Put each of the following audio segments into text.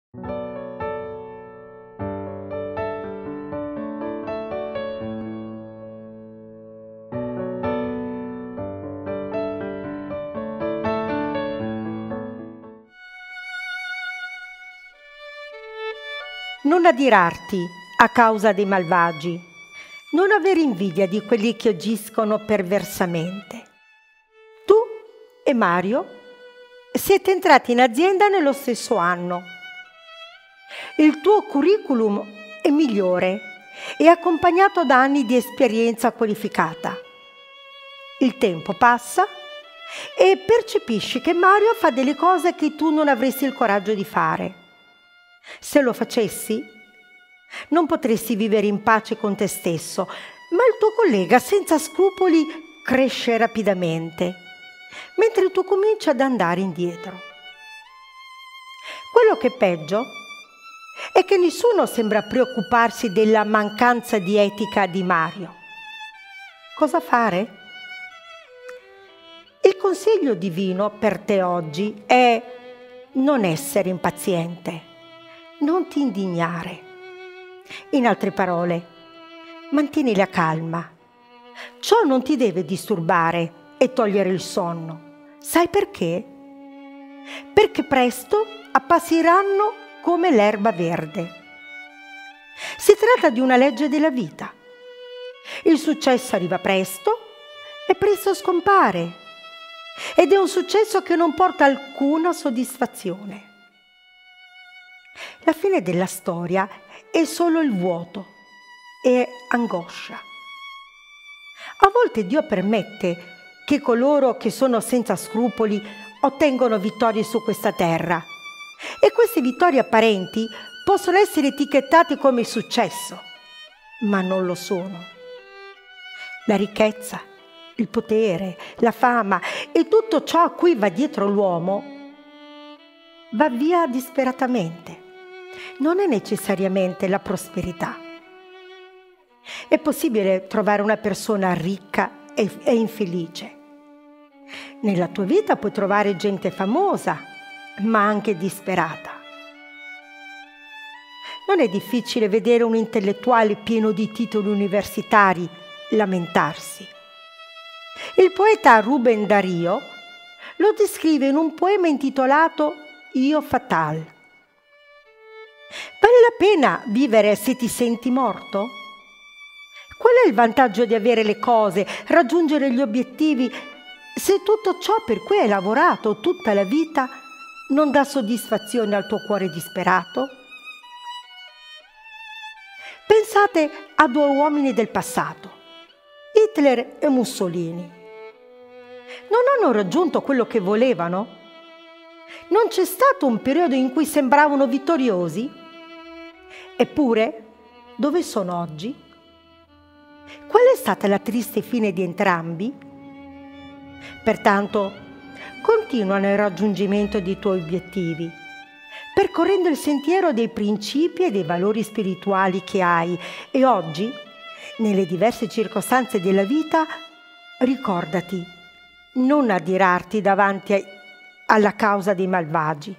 Non adirarti a causa dei malvagi, non avere invidia di quelli che agiscono perversamente. Tu e Mario siete entrati in azienda nello stesso anno. Il tuo curriculum è migliore e accompagnato da anni di esperienza qualificata. Il tempo passa e percepisci che Mario fa delle cose che tu non avresti il coraggio di fare. Se lo facessi, non potresti vivere in pace con te stesso, ma il tuo collega senza scrupoli cresce rapidamente, mentre tu cominci ad andare indietro. Quello che è peggio è che nessuno sembra preoccuparsi della mancanza di etica di Mario. Cosa fare? Il consiglio divino per te oggi è non essere impaziente. Non ti indignare. In altre parole, mantieni la calma. Ciò non ti deve disturbare e togliere il sonno. Sai perché? Perché presto appassiranno come l'erba verde. Si tratta di una legge della vita. Il successo arriva presto e presto scompare. Ed è un successo che non porta alcuna soddisfazione. La fine della storia è solo il vuoto e angoscia. A volte Dio permette che coloro che sono senza scrupoli ottengano vittorie su questa terra e queste vittorie apparenti possono essere etichettate come successo, ma non lo sono. La ricchezza, il potere, la fama e tutto ciò a cui va dietro l'uomo va via disperatamente. Non è necessariamente la prosperità. È possibile trovare una persona ricca e infelice. Nella tua vita puoi trovare gente famosa, ma anche disperata. Non è difficile vedere un intellettuale pieno di titoli universitari lamentarsi. Il poeta Rubén Darío lo descrive in un poema intitolato Io Fatal. Vale la pena vivere se ti senti morto? Qual è il vantaggio di avere le cose, raggiungere gli obiettivi, se tutto ciò per cui hai lavorato tutta la vita non dà soddisfazione al tuo cuore disperato? Pensate a due uomini del passato, Hitler e Mussolini. Non hanno raggiunto quello che volevano? Non c'è stato un periodo in cui sembravano vittoriosi? Eppure, dove sono oggi? Qual è stata la triste fine di entrambi? Pertanto, continua nel raggiungimento dei tuoi obiettivi, percorrendo il sentiero dei principi e dei valori spirituali che hai e oggi, nelle diverse circostanze della vita, ricordati, non adirarti davanti alla causa dei malvagi.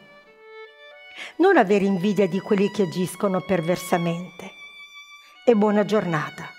Non avere invidia di quelli che agiscono perversamente. E buona giornata.